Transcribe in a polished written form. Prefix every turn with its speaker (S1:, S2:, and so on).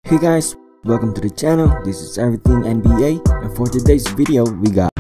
S1: Hey guys, welcome to the channel. This is Everything NBA, and for today's video we got